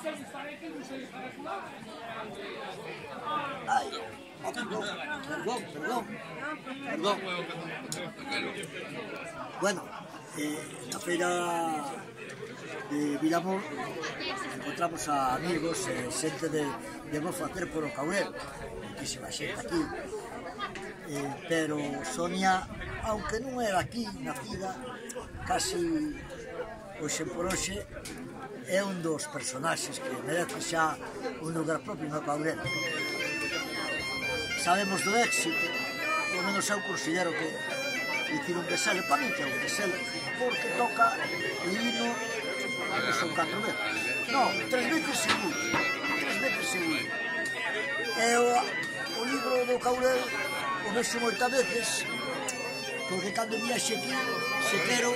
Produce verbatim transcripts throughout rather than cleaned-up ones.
Ay, oh, perdón, perdón, perdón, perdón. Bueno, eh, na feira de Vilamor encontramos a amigos e eh, xente de, de vos facer por o Caurel, muchísima xente aquí, eh, pero Sonia, aunque non era aquí nacida, casi hoxe por hoxe é un dos personaxes que merece xa un lugar propio no Caurel. Sabemos do éxito, polo menos eu considero que dicir un besele, para mí que é un besele, porque toca o hino, non son catro veces, non, tres veces seguro, tres veces seguro. E o, o libro do Caurel o vexo moitas veces, porque cando viaxe aquí, se quero,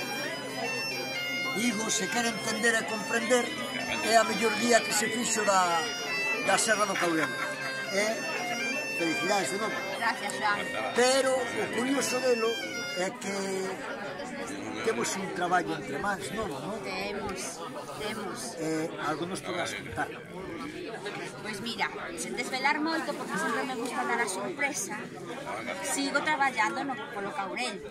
digo, se quero entender e comprender, é a mellor guía que se fixo da, da Serra do Caurel. E felicidades de novo. Gracias, Joan. Pero o curioso delo é que temos un traballo entre mans, non? Temos, temos. Eh, algo nos podrás contar. Pois mira, sen desvelar moito, porque sempre me gusta dar a sorpresa, sigo traballando no, polo Caurel.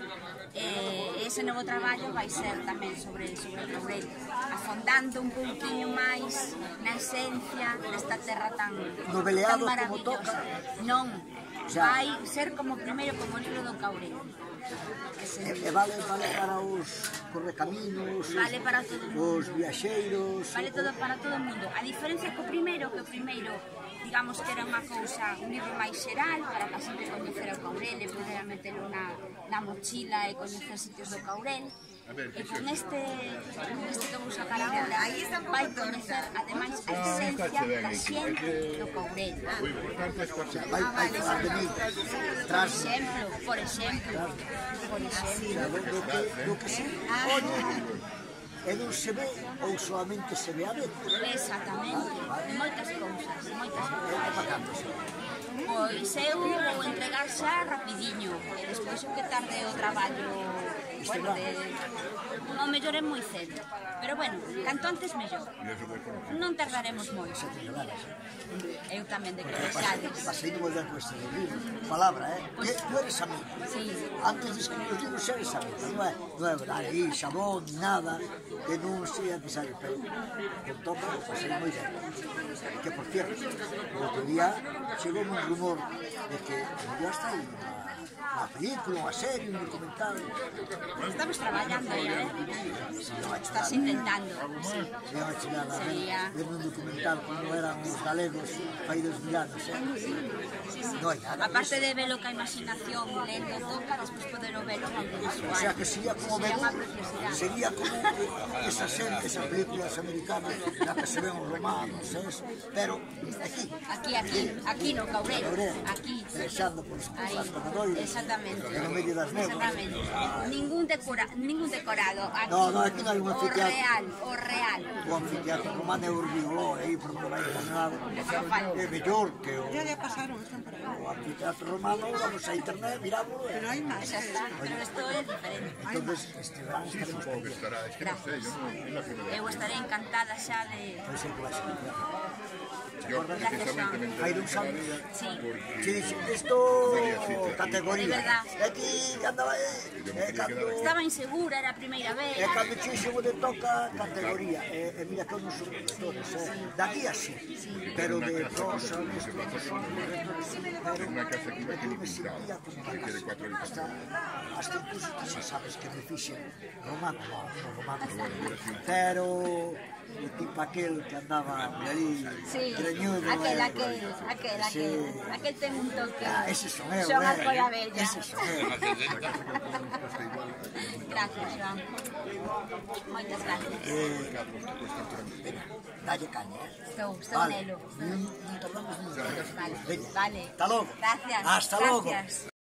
E ese novo traballo vai ser tamén sobre, sobre o Caurel, afondando un pouquinho máis na esencia desta terra tan, Noveleado tan como toca. Non, Xa. vai ser como primeiro como o libro do Caurel. E, e vale, vale para os correcaminos, Vale para todo o mundo. os viaxeiros... Vale todo para todo o mundo. A diferencia co primeiro, que o primeiro, digamos que era unha cousa, un libro máis xeral, para que a xente coñecera o Caurel e pudera metelo na, na mochila e coñecer sitios do Caurel. E con este, este que vou sacar agora, vai coñecer, ademais, a esencia da xente do Caurel. Vai, vai falar de mí, Por tras... exemplo, por exemplo, por exemplo. Do, do, que, do que se oye e non se ve ou solamente se ve a veces. Exactamente, de moitas cousas, de moitas É cousas. bacán. Pois eu vou entregar xa rapidiño, e despois o que tarde o traballo, bueno, de... o mellor é moi cedo, pero bueno, canto antes mellor. Non tardaremos moito. Eu tamén de que vexades. Pasei de volver con este libro. Palabra, eh? Que tú eres amiga. Sí. Antes de escribir os libros eres amiga. Non é, non é verdade, aí, xabón, ni nada, que non sea necesario, pero con toca, pasei moi ben. Que, por cierto, o outro día chegou un rumor de que ya está aí unha película, unha serie, un documental. Estamos traballando aí, eh? Estás intentando. Sí. Se iba a chegar a Sería... ver un documental como eran os galegos fai dos mil anos, eh? Non hai nada. Aparte de velo ca imaginación, lendo toca, despois poder velo con audiovisual. O sea que sería como ver, unha preciosidade. sería como esas series, esas películas americanas na que se ven os romanos, eso, pero aquí, Aquí, aquí, aquí no Caurel, aquí. Pensando por os corredores, Exactamente. no medio das neves. Exactamente. Ningún, decora, ningún decorado. Aquí, No, no, aquí non hai un o anfiteatro. real, o real. O anfiteatro romano é Urbioló, aí por onde vai caminado, é mellor que o, Ya ya pasaron, están por aí. o anfiteatro romano, vamos a internet, miramos, Pero hai máis. Xa está, pero isto é diferente. entonces este verano estaremos por aquí. Gracias. Eu estaré encantada xa de... Por exemplo, a xente. Gracias, Joan. Hai dous anos, Sí. que dixen, isto categoría, É verdad. e aquí andaba, e cando... Estaba insegura, era a primeira vez. E cando dixen onde toca categoría, e, e mira que eu non son lectores, eh? Da guía sí, pero de prosa, isto, non son lectores, pero Una casa aquí é que aquí me sentía pintado, como que una quede casa. cuatro Hasta, hasta incluso ti xa sabes que me fixen romano, no, no romano, pero o tipo aquel que andaba por ali, Sí, greñudo, aquel, eh, aquel, aquel, sí. aquel, aquel ten un toque. Ah, ese son eu, Son eh. Alcoia Bella. Ese son eu. Gracias, Joan. Moitas gracias. Eh, dalle caña, eh. Estou, estou Vale, nelo. non non tardamos nin. Vale, Veña, vale. hasta logo. Gracias. Hasta logo. Gracias.